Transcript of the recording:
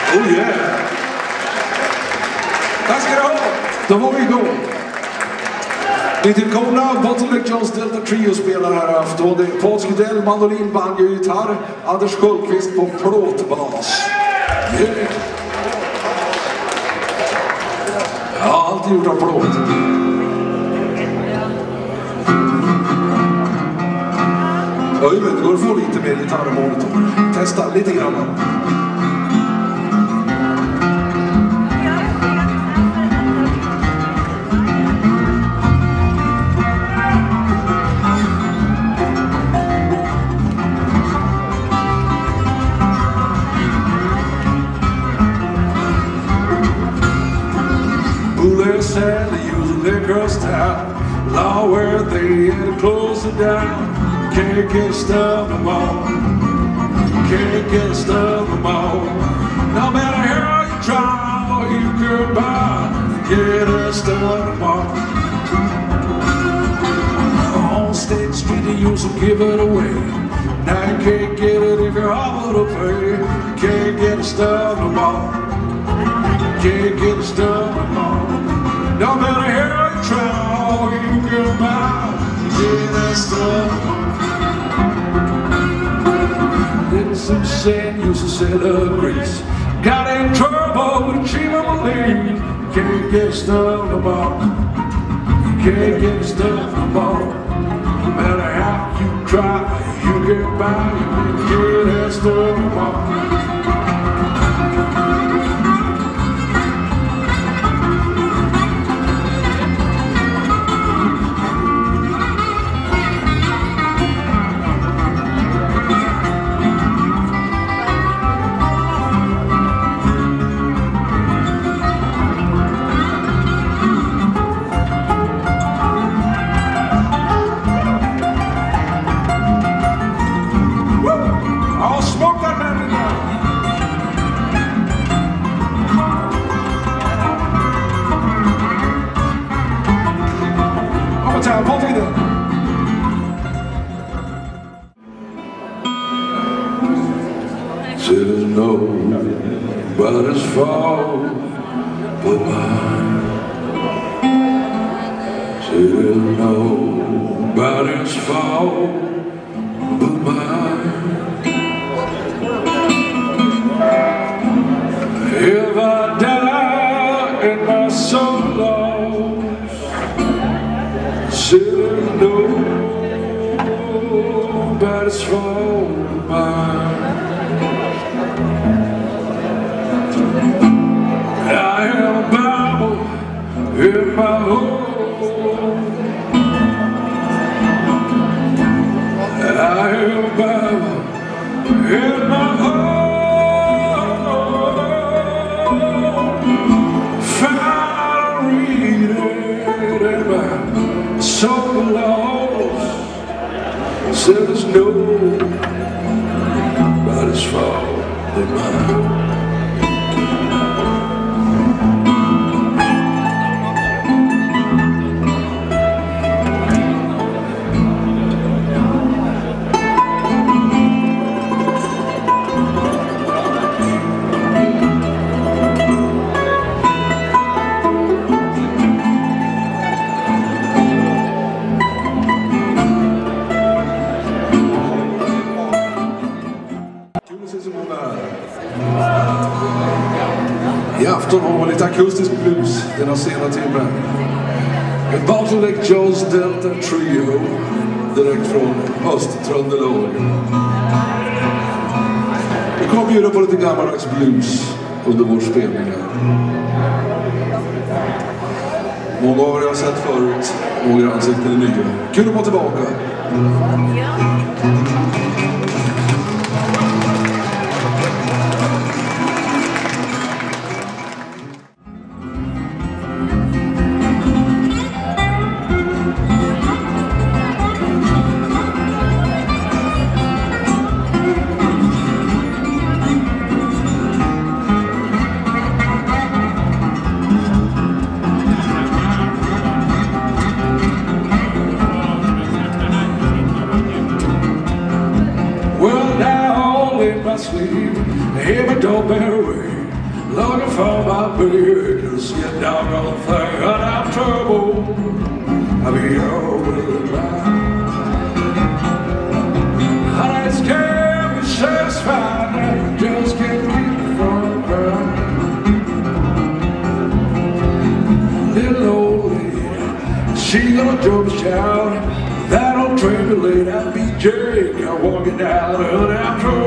Oh yeah! Tack ska du ha! Då var vi igång. Lite coola Bottleneck Johns Delta Trio spelar här afton. Det är Patrik Odell, mandolin, banjo, gitarr. Anders Sköldqvist på plåtbas. Yeah. Ja, alltid gjort av plåt. Ja, jag vet, det går att få lite mer gitarrmonitor. Testa lite grann. They said they using their girls' town. Law where they had to close it down. Can't get stuff no more. Can't get stuff no more. No matter how you try, you could buy. Get her stuff no more. On State Street they used to give it away. Now you can't get it if you're able to pay. Can't get stuff no more. Can't get stuff no more. No matter how you try, you can buy. Get that stuff. Then some said used to sell her grease. Got in trouble with Chimamali. Can't get stuff no more. Can't get stuff no more. No matter how you try, you can buy. You can get that stuff no more. There's nobody's fault but mine. There's nobody's fault but mine. If I die and my soul lost, there's nobody's fault but mine. In my home, I have a Bible in my home. Finally read it and my soul lost. Said there's nobody's fault but mine. I afton har vi lite akustisk blues denna sena timmen. Ett Bottleneck Johns Delta Trio direkt från Trondheim. Vi kommer bjuda på lite gammaldags blues under vår spelning här. Många av er har sett förut, några ansikten är nya. Kul att vara tillbaka. Sleep, hear my doorbell ring. looking for my baby, just get down on the thing, and I'm trouble. I'll be always mine. And it's can't be satisfied, and just can't keep me from crying. Little old lady, she gonna drove us down. That old train delayed, that BJ got walking down, and I'm trouble.